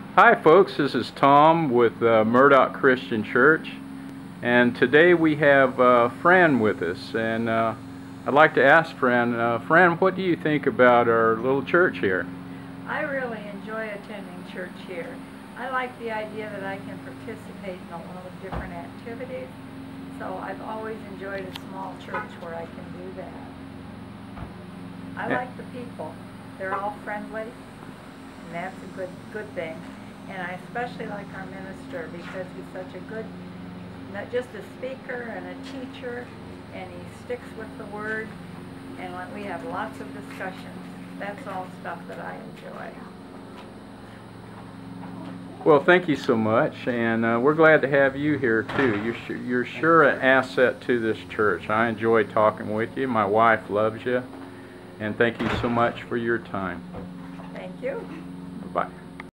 Hi folks, this is Tom with Murdock Christian Church, and today we have Fran with us, and I'd like to ask Fran, what do you think about our little church here? I really enjoy attending church here. I like the idea that I can participate in a lot of different activities, so I've always enjoyed a small church where I can do that. I like the people. They're all friendly, and that's a good thing. And I especially like our minister because he's such a good, not just a speaker and a teacher, and he sticks with the word, and we have lots of discussions. That's all stuff that I enjoy. Well, thank you so much, and we're glad to have you here too. You're sure an asset to this church. I enjoy talking with you. My wife loves you, and thank you so much for your time. Thank you. Bye-bye.